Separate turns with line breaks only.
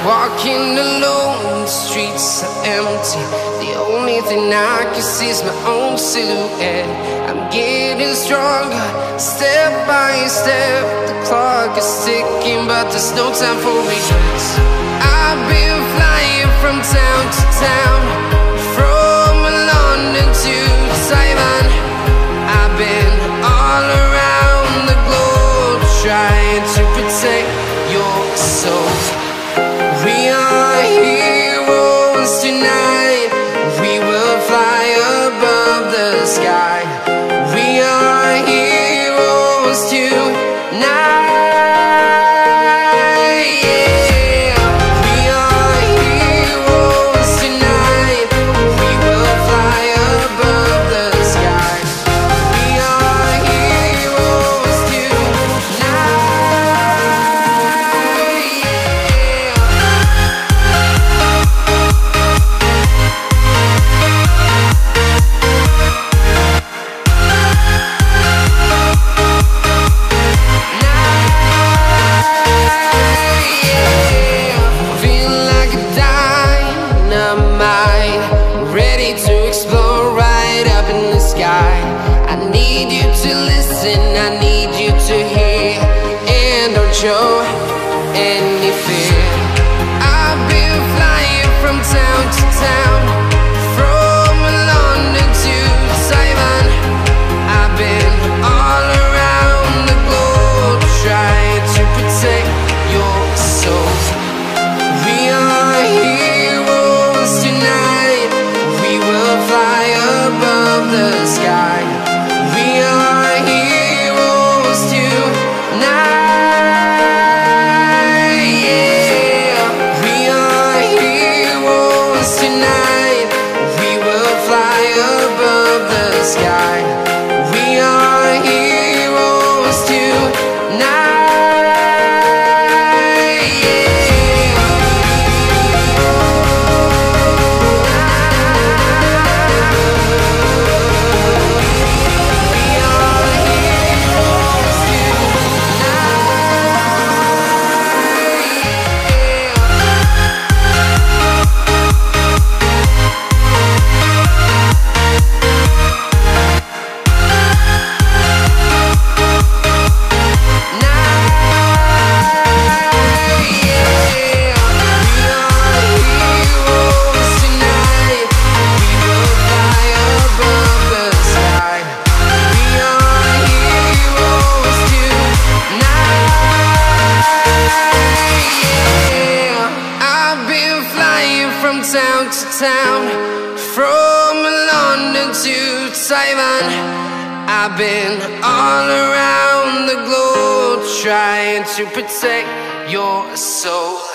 Walking alone, the streets are empty. The only thing I can see is my own silhouette. I'm getting stronger, step by step. The clock is ticking, but there's no time for regrets. I've been flying from town to town, from London to Taiwan. I've been all around the globe, trying to protect your soul. We are heroes tonight. We will fly above the sky. We are heroes tonight. Yeah. We are heroes tonight. We will fly above the sky. We are heroes tonight. I need you to hear and don't show any fear. I've been flying from town to town, from London to Taiwan. I've been all around the globe, trying to protect your soul. We are heroes tonight. We will fly above the sky. We are heroes tonight. Yeah. We are heroes tonight. We will fly above the sky. We are heroes tonight. Town to town, from London to Taiwan. I've been all around the globe, trying to protect your soul.